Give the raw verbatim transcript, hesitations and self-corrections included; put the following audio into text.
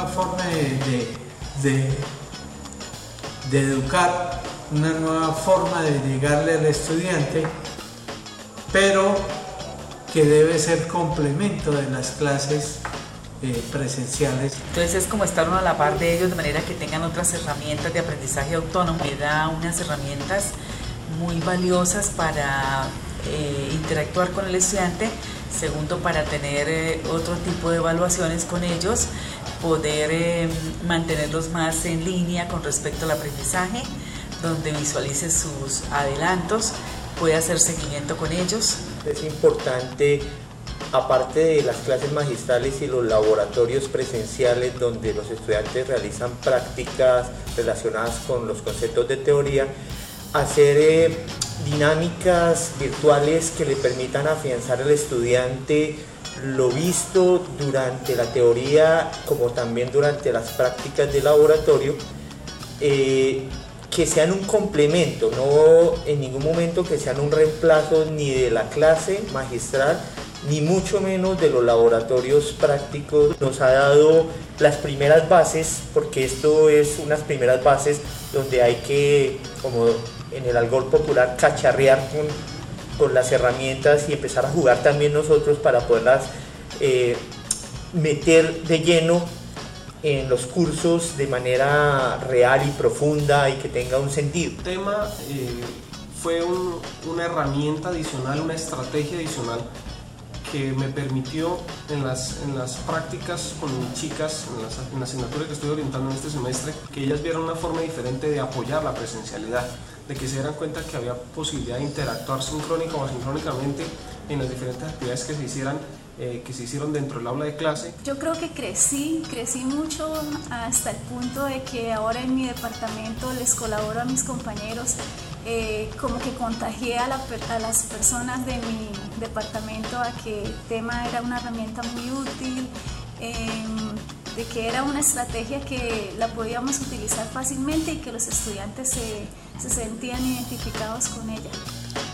forma de, de, de, de educar, una nueva forma de llegarle al estudiante, pero que debe ser complemento de las clases eh, presenciales. Entonces es como estar uno a la par de ellos, de manera que tengan otras herramientas de aprendizaje autónomo, que da unas herramientas muy valiosas para eh, interactuar con el estudiante. Segundo, para tener eh, otro tipo de evaluaciones con ellos, poder eh, mantenerlos más en línea con respecto al aprendizaje, donde visualice sus adelantos, puede hacer seguimiento con ellos. Es importante, aparte de las clases magistrales y los laboratorios presenciales donde los estudiantes realizan prácticas relacionadas con los conceptos de teoría, hacer eh, dinámicas virtuales que le permitan afianzar al estudiante lo visto durante la teoría como también durante las prácticas de laboratorio, eh, que sean un complemento, no en ningún momento que sean un reemplazo ni de la clase magistral, ni mucho menos de los laboratorios prácticos. Nos ha dado las primeras bases, porque esto es unas primeras bases donde hay que, como en el argot popular, cacharrear con, con las herramientas y empezar a jugar también nosotros para poderlas eh, meter de lleno en los cursos de manera real y profunda y que tenga un sentido. El tema eh, fue un, una herramienta adicional, una estrategia adicional que me permitió en las, en las prácticas con chicas, en, las, en la asignatura que estoy orientando en este semestre, que ellas vieran una forma diferente de apoyar la presencialidad, de que se dieran cuenta que había posibilidad de interactuar sincrónica o asincrónicamente en las diferentes actividades que se hicieran Eh, que se hicieron dentro del aula de clase. Yo creo que crecí, crecí mucho hasta el punto de que ahora en mi departamento les colaboro a mis compañeros, eh, como que contagié a, la, a las personas de mi departamento a que el tema era una herramienta muy útil, eh, de que era una estrategia que la podíamos utilizar fácilmente y que los estudiantes se, se sentían identificados con ella.